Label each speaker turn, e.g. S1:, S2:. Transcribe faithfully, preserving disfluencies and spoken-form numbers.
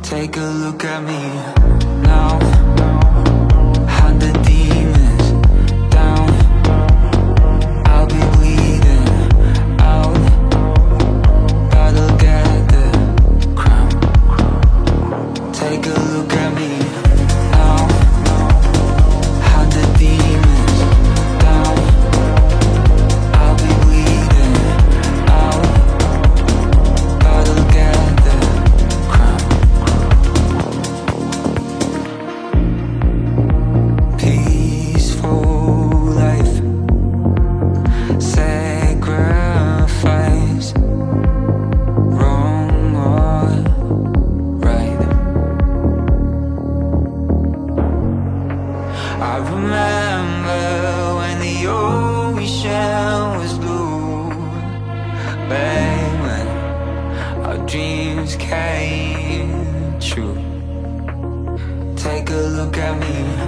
S1: Take a look at me now. Hunt the demons down. I'll be bleeding out. Gotta get the crown. Take a look at me now. Hunt the demons down. I'll be bleeding out. Gotta get the crown. Peaceful life, sacrifice, wrong or right. I remember when the ocean was blue, back when our dreams came true. Take a look at me